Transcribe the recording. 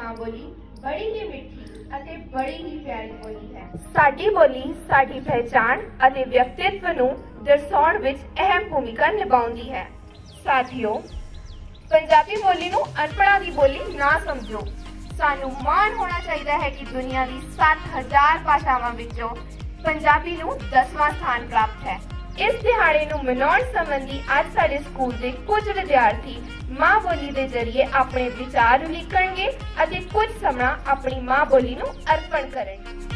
मां बोली बड़ी ही मिठी ਅਤੇ बड़ी ही प्यारी बोली है। साडी बोली साडी पहचान ਅਤੇ व्यक्तित्व ਨੂੰ ਦਰਸਾਉਣ ਵਿੱਚ अहम भूमिका ਨਿਭਾਉਂਦੀ है। साथियों, पंजाबी बोली ਨੂੰ ਅਨਪੜ੍ਹਾਂ ਦੀ ਬੋਲੀ ना समझो। ਸਾਨੂੰ ਮਾਣ ਹੋਣਾ ਚਾਹੀਦਾ ਹੈ ਕਿ ਦੁਨੀਆ ਦੀ 7000 ਭਾਸ਼ਾਵਾਂ ਵਿੱਚੋਂ ਪੰਜਾਬੀ ਨੂੰ 10ਵਾਂ ਸਥਾਨ ਪ੍ਰਾਪਤ ਹੈ। इस दिहाड़े नूं मनाउण संबंधी अज साडे स्कूल दे कुछ विद्यार्थी मां बोली दे जरिए अपने विचार उलीकणगे अते कुछ समा अपनी मां बोली नूं अर्पण करनगे।